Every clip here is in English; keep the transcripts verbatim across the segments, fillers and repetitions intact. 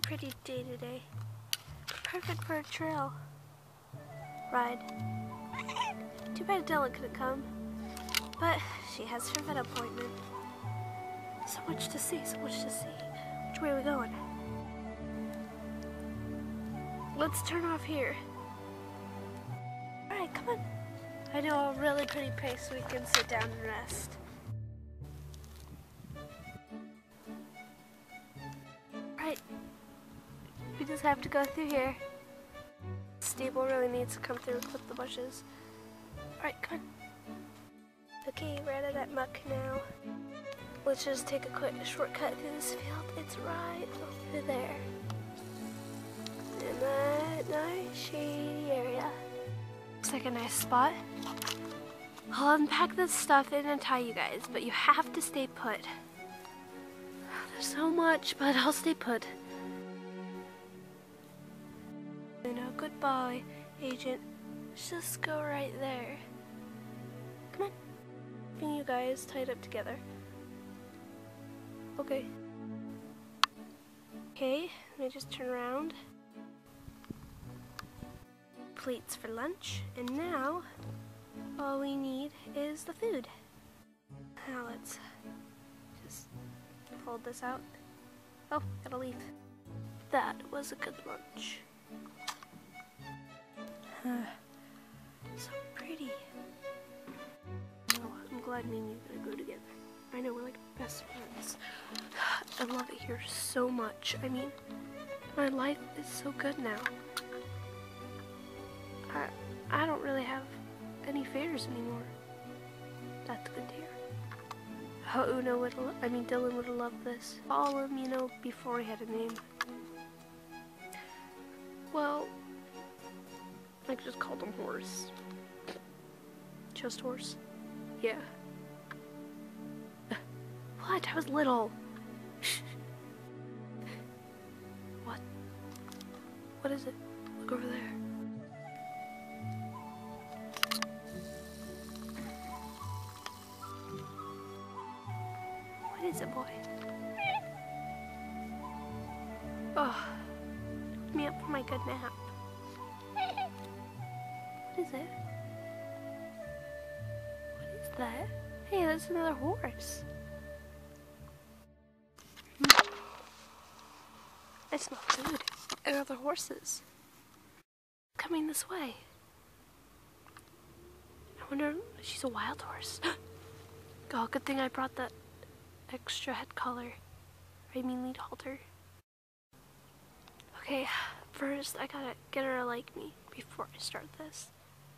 pretty day today. Perfect for a trail ride. Too bad Della couldn't come, but she has her vet appointment. So much to see, so much to see. Which way are we going? Let's turn off here. Alright, come on. I know a really pretty place so we can sit down and rest. Right. We just have to go through here. Stable really needs to come through and clip the bushes. Alright, come on. Okay, we're out of that muck now. Let's just take a quick shortcut through this field. It's right over there. In that nice shady area. Looks like a nice spot. I'll unpack this stuff in and tie you guys, but you have to stay put. There's so much, but I'll stay put. You know, goodbye, Agent. Let's just go right there. Come on. Keeping you guys tied up together. Okay. Okay, let me just turn around. Plates for lunch, and now all we need is the food. Now let's just fold this out. Oh, gotta leave. That was a good lunch. So pretty. Oh, I'm glad me and you are gonna go together. I know, we're like best friends. I love it here so much. I mean, my life is so good now. I, I don't really have any fears anymore. That's good to hear. How Uno would, I mean Dylan would have loved this. All of him, you know, before he had a name. Well, I just called him Horse. Just Horse? Yeah. What? I was little. What? What is it? Look over there. What is it, boy? Oh, wake me up for my good nap. What is it? What is that? Hey, that's another horse. I smell food and other horses coming this way. I wonder if she's a wild horse. Oh, good thing I brought that extra head collar. I mean lead halter. Okay, first I gotta get her to like me before I start this.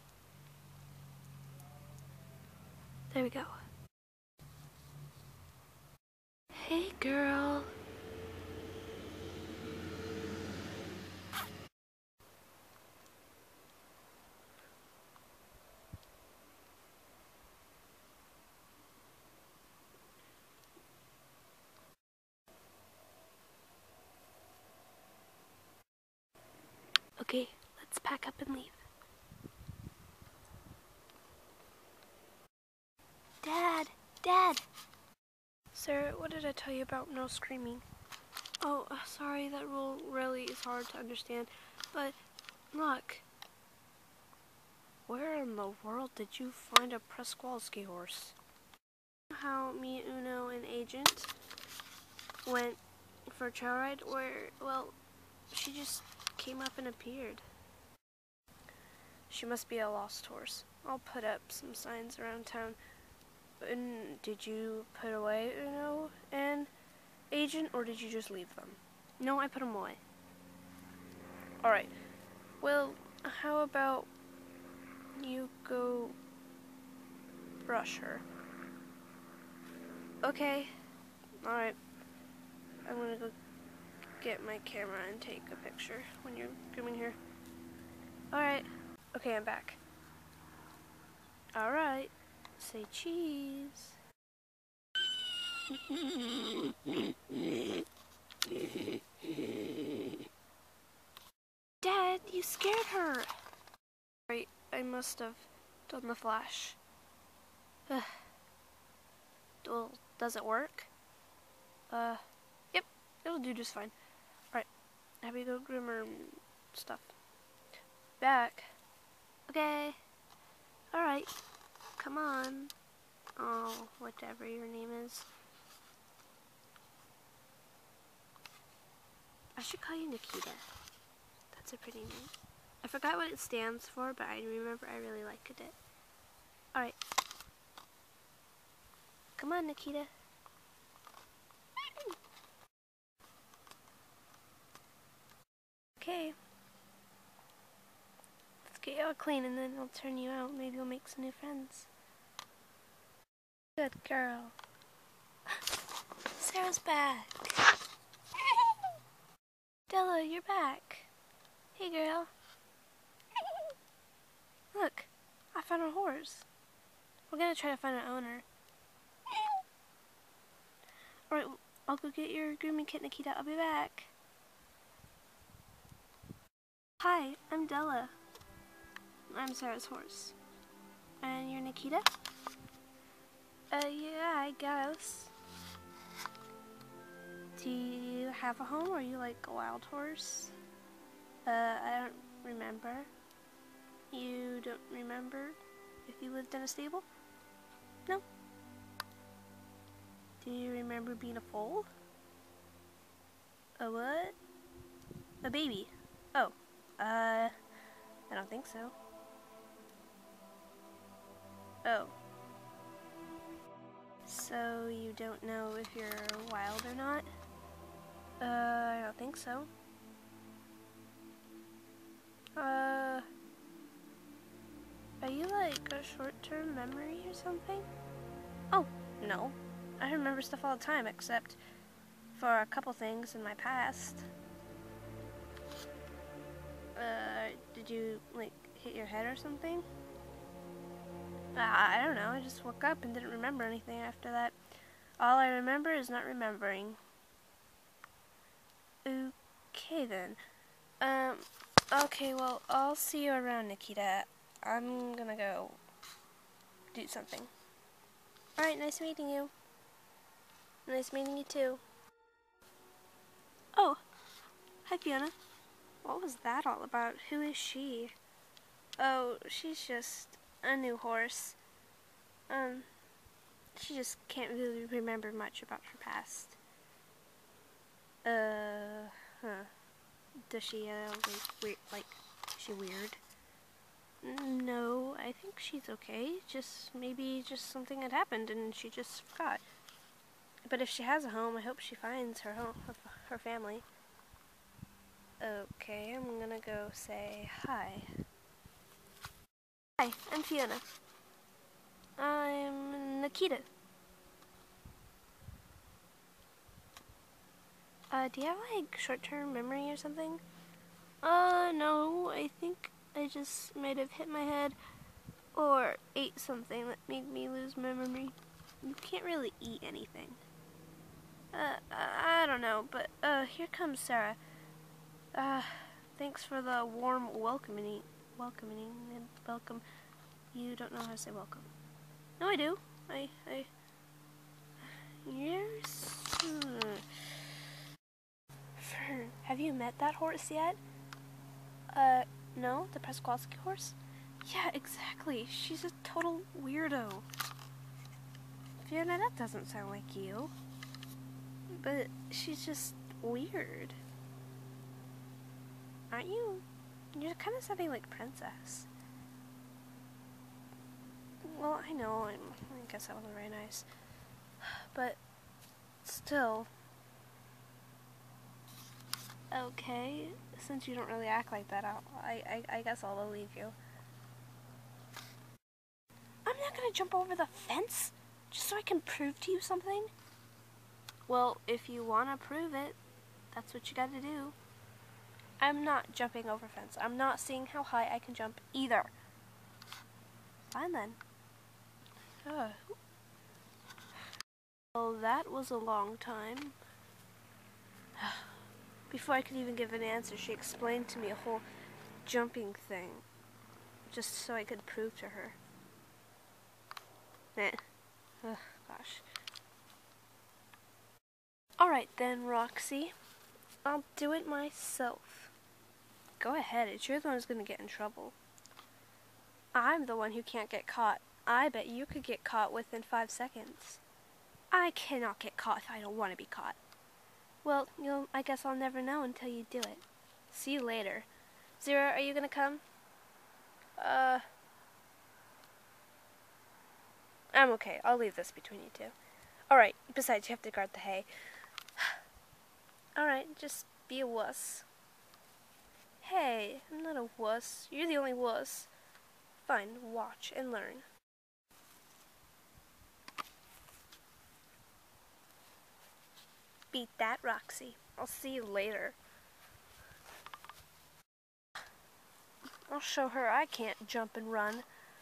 There we go. Hey girl. Okay, let's pack up and leave. Dad! Dad! Sir, what did I tell you about no screaming? Oh, uh, sorry, that rule really is hard to understand, but look. Where in the world did you find a Przewalski horse? How me, Uno, and Agent went for a trail ride where, well, she just came up and appeared. She must be a lost horse. I'll put up some signs around town. And did you put away Uno and Agent, or did you just leave them? No, I put them away. Alright. Well, how about you go brush her? Okay. Alright. I'm gonna go get my camera and take a picture when you're grooming her. Alright. Okay, I'm back. Alright. Say cheese. Dad, you scared her. Right, I must have done the flash. Well, does it work? Uh, yep, it'll do just fine. Alright, have you go groom her and stuff. Back. Okay. Alright. Come on. Oh, whatever your name is. I should call you Nikita. That's a pretty name. I forgot what it stands for, but I remember I really liked it. Alright. Come on, Nikita. Okay. Let's get you all clean and then I'll turn you out. Maybe we'll make some new friends. Good girl. Sarah's back. Della, you're back. Hey, girl. Look, I found a horse. We're gonna try to find an owner. Alright, I'll go get your grooming kit, Nikita. I'll be back. Hi, I'm Della. I'm Sarah's horse. And you're Nikita? Uh, yeah, I guess. Do you have a home, or are you like a wild horse? Uh, I don't remember. You don't remember if you lived in a stable? No. Do you remember being a foal? A what? A baby. Oh. Uh, I don't think so. Oh. So you don't know if you're wild or not? Uh, I don't think so. Uh, are you like a short-term memory or something? Oh, no. I remember stuff all the time, except for a couple things in my past. Uh, did you, like, hit your head or something? Uh, I don't know, I just woke up and didn't remember anything after that. All I remember is not remembering. Okay, then. Um, okay, well, I'll see you around, Nikita. I'm gonna go do something. Alright, nice meeting you. Nice meeting you, too. Oh, hi, Fiona. What was that all about? Who is she? Oh, she's just a new horse. Um, she just can't really remember much about her past. Uh, huh. Does she, uh, like, weird, like, is she weird? No, I think she's okay. Just, maybe just something had happened and she just forgot. But if she has a home, I hope she finds her home, her, her family. Okay, I'm gonna go say hi. Hi, I'm Fiona. I'm Nikita. Uh, do you have, like, short-term memory or something? Uh, no, I think I just might have hit my head or ate something that made me lose my memory. You can't really eat anything. Uh, I don't know, but, uh, here comes Sarah. Uh, thanks for the warm welcoming, welcoming, and welcome. You don't know how to say welcome. No, I do. I, I, yes. Hmm. Fern, have you met that horse yet? Uh, no, the Przewalski horse? Yeah, exactly. She's a total weirdo. Fiona, that doesn't sound like you. But she's just weird. Aren't you? You're kind of sounding like Princess. Well, I know. I'm, I guess that wasn't very nice. But still. Okay, since you don't really act like that, I'll, I, I, I guess I'll believe you. I'm not gonna jump over the fence just so I can prove to you something. Well, if you want to prove it, that's what you gotta do. I'm not jumping over fence. I'm not seeing how high I can jump either. Fine then. Ugh. Well, that was a long time. Before I could even give an answer, she explained to me a whole jumping thing, just so I could prove to her. Eh. Ugh, gosh. Alright then, Roxy. I'll do it myself. Go ahead, it's you're the one who's gonna get in trouble. I'm the one who can't get caught. I bet you could get caught within five seconds. I cannot get caught if I don't want to be caught. Well, you'll, I guess I'll never know until you do it. See you later. Zero, are you gonna come? Uh... I'm okay. I'll leave this between you two. Alright, besides, you have to guard the hay. Alright, just be a wuss. Hey, I'm not a wuss. You're the only wuss. Fine, watch and learn. Beat that, Roxy. I'll see you later. I'll show her I can't jump and run.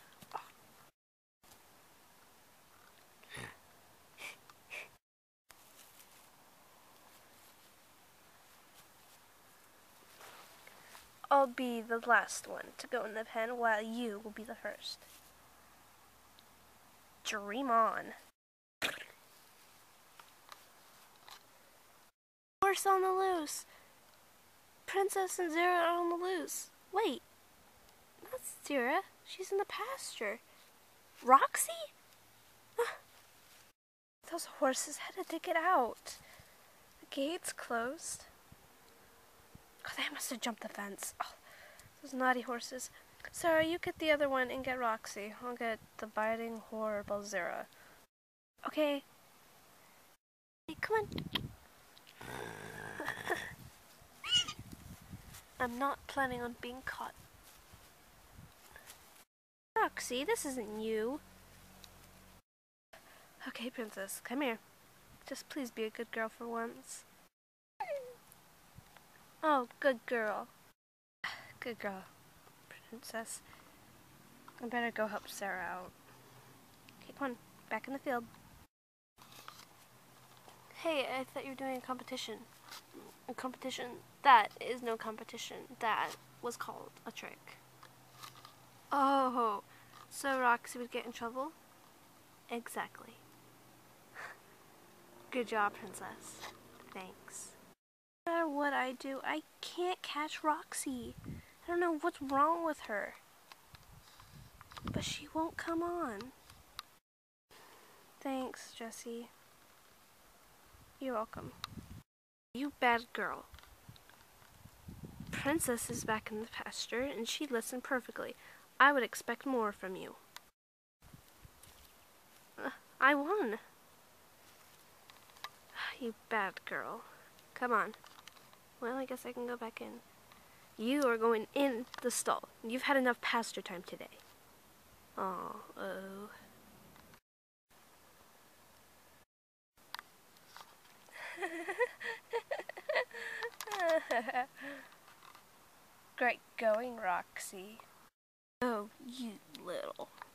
I'll be the last one to go in the pen, while you will be the first. Dream on. Horse on the loose. Princess and Zara are on the loose. Wait, that's Zara. She's in the pasture. Roxy? Those horses had to get out. The gate's closed. Oh, they must have jumped the fence. Oh, those naughty horses. Sarah, you get the other one and get Roxy. I'll get the biting, horrible Zara. Okay. Hey, come on. I'm not planning on being caught. Roxy, this isn't you. Okay, princess, come here. Just please be a good girl for once. Oh, good girl. Good girl, princess. I better go help Sarah out. Okay, come on, back in the field. Hey, I thought you were doing a competition. A competition? That is no competition. That was called a trick. Oh, so Roxy would get in trouble? Exactly. Good job, princess. Thanks. No matter what I do, I can't catch Roxy. I don't know what's wrong with her. But she won't come on. Thanks, Jessie. You're welcome. You bad girl. Princess is back in the pasture, and she listened perfectly. I would expect more from you. Uh, I won. You bad girl. Come on. Well, I guess I can go back in. You are going in the stall. You've had enough pasture time today. Oh, oh. Great going, Roxy. Oh, you little.